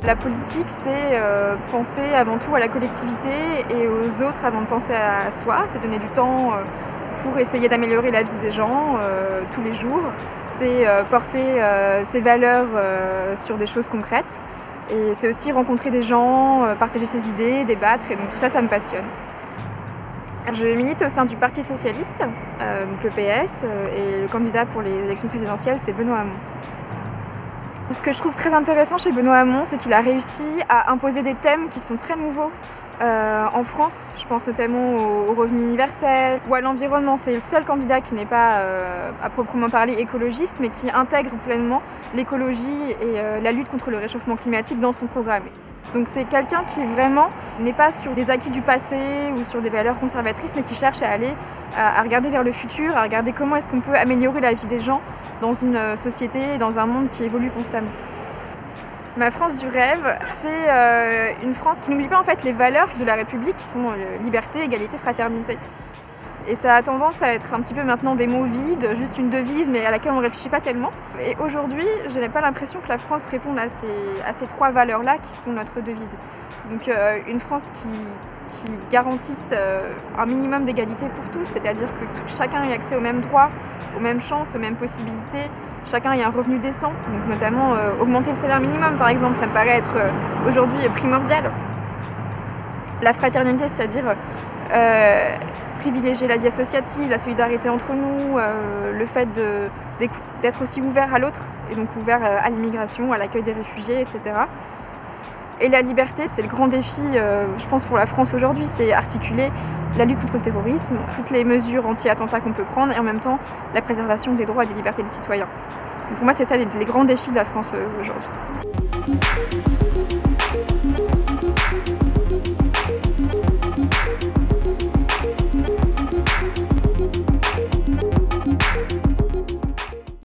La politique, c'est penser avant tout à la collectivité et aux autres avant de penser à soi. C'est donner du temps pour essayer d'améliorer la vie des gens tous les jours. C'est porter ses valeurs sur des choses concrètes. Et c'est aussi rencontrer des gens, partager ses idées, débattre. Et donc tout ça, ça me passionne. Je milite au sein du Parti Socialiste, donc le PS, et le candidat pour les élections présidentielles, c'est Benoît Hamon. Ce que je trouve très intéressant chez Benoît Hamon, c'est qu'il a réussi à imposer des thèmes qui sont très nouveaux en France. Je pense notamment au revenu universel ou à l'environnement. C'est le seul candidat qui n'est pas à proprement parler écologiste, mais qui intègre pleinement l'écologie et la lutte contre le réchauffement climatique dans son programme. Donc c'est quelqu'un qui vraiment n'est pas sur des acquis du passé ou sur des valeurs conservatrices, mais qui cherche à regarder vers le futur, à regarder comment est-ce qu'on peut améliorer la vie des gens dans une société, dans un monde qui évolue constamment. Ma France du rêve, c'est une France qui n'oublie pas en fait les valeurs de la République, qui sont liberté, égalité, fraternité. Et ça a tendance à être un petit peu maintenant des mots vides, juste une devise, mais à laquelle on ne réfléchit pas tellement. Et aujourd'hui, je n'ai pas l'impression que la France réponde à ces trois valeurs-là qui sont notre devise. Donc une France qui garantisse un minimum d'égalité pour tous, c'est-à-dire que chacun ait accès aux mêmes droits, aux mêmes chances, aux mêmes possibilités, chacun ait un revenu décent, donc notamment augmenter le salaire minimum par exemple, ça me paraît être aujourd'hui primordial. La fraternité, c'est-à-dire privilégier la vie associative, la solidarité entre nous, le fait d'être aussi ouvert à l'autre, et donc ouvert à l'immigration, à l'accueil des réfugiés, etc. Et la liberté, c'est le grand défi, je pense, pour la France aujourd'hui, c'est articuler la lutte contre le terrorisme, toutes les mesures anti-attentats qu'on peut prendre, et en même temps la préservation des droits et des libertés des citoyens. Donc pour moi, c'est ça les grands défis de la France aujourd'hui.